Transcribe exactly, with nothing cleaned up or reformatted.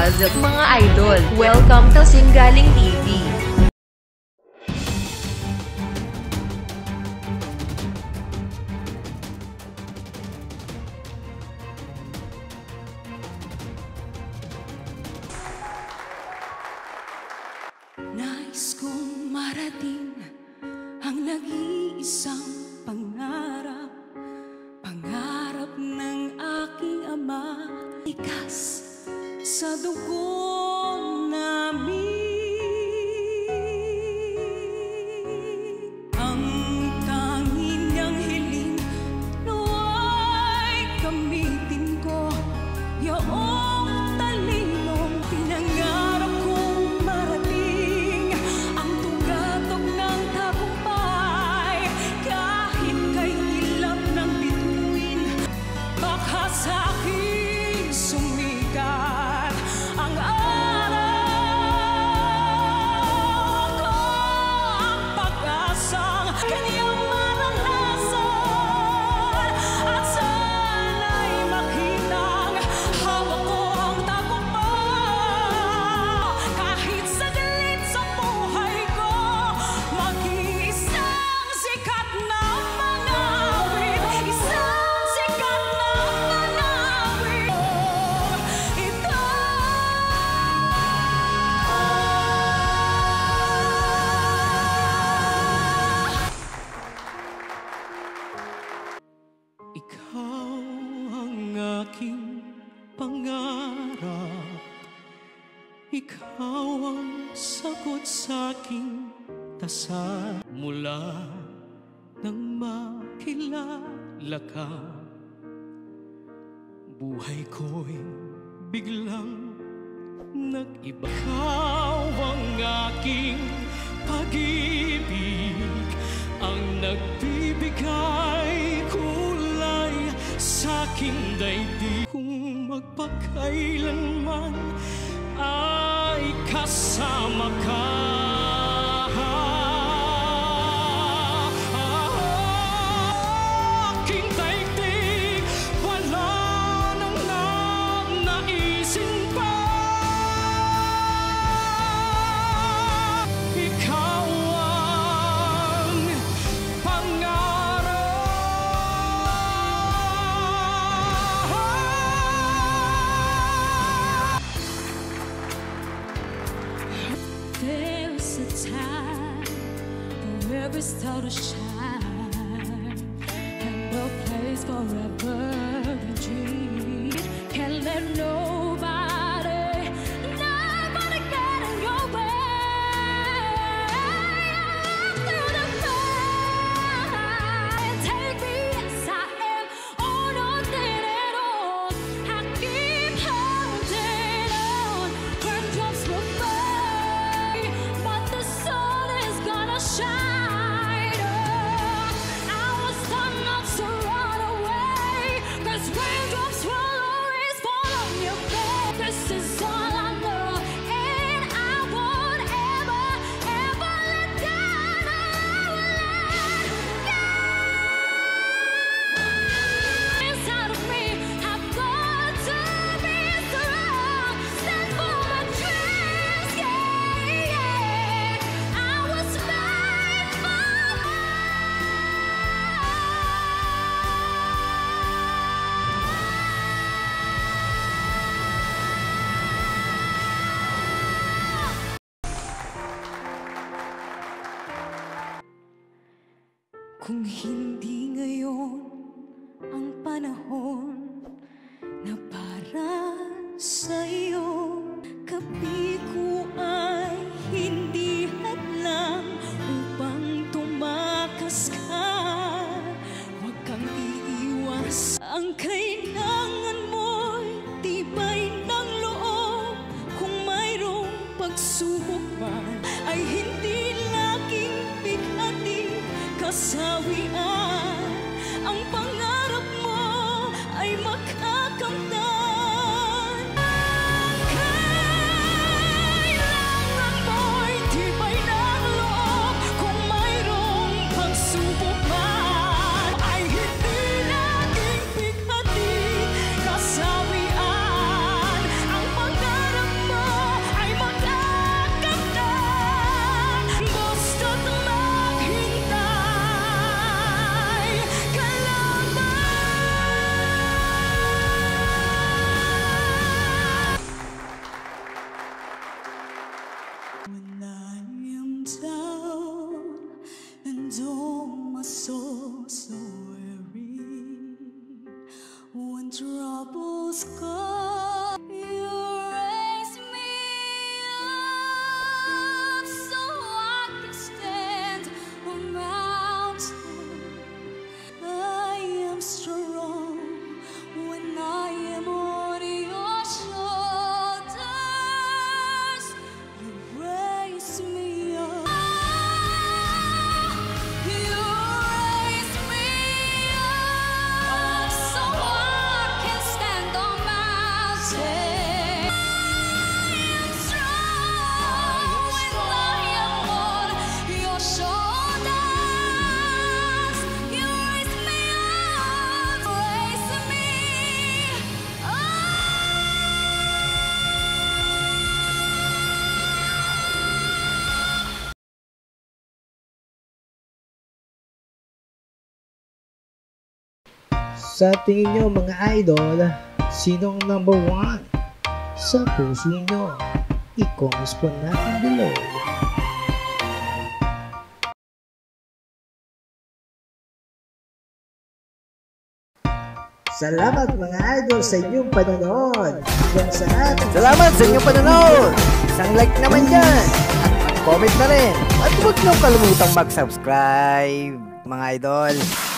Buzz, mga idol. Welcome to Singgaling T V. Nais kong marating ang nag-iisang pangarap, pangarap ng aking ama, likas sa dugo namin. Ang tanging niyang hiling nawa'y gamitin ko, yaong talinong pinangarap kong marating ang tugatog ng tagumpay. Kahit kay ilap ng bituin, baka sa'king sumikat ang araw ko, ang pag-asang kanyang maranasan. At sana'y makitang hawak ko ang tagumpay. Kahit saglit sa buhay ko, maging isang sikat na mangawit, isang sikat na mangawit. Ito ikaw ang aking pangarap, ikaw ang sagot sa'king dasal. Mula nang makilala ka, buhay ko'y biglang nag-iba. Ikaw ang aking pag-ibig, ang nagbibigay kulay sa'king daigdig. Kung magpakailanman ay kasama ka, aking daigdig wala nang nanaisin pa. Ikaw ang pangarap. There's a time for every star to shine, and a place forever to dream. Can't let nobody, nobody get in your way. Through the fire, take me as I am, oh nothing at all. I keep holding on, raindrops will fall, but the sun is gonna shine. I was taught not to run away, 'cause raindrops will always fall on your face. This is all I know, and I won't ever, ever let down. I won't let down. Inside of me, I've got to be strong. Stand for my dreams, yeah, yeah. I was made for kung hindi ngayon ang panahon na para sa'yo, kapi ko ay hindi hadlang upang tumakas ka. Huwag kang iiwas, ang kailangan mo'y tibay ng loob. Kung mayroong pagsubok man, ay hindi laging bighati kasawian. Ang pangarap mo ay makakamtan. Say I'm strong when I am on your shoulders. You raise me up, raise me Sa tingin nyo mga idol, sinong number one? Sa puso nyo, i-comments po natin below. Salamat mga idol sa inyong panonood. Hanggang sa ating Salamat sa inyong panonood! Isang like naman dyan! At comment na rin! At huwag niyong kalimutang mag-subscribe, mga idol!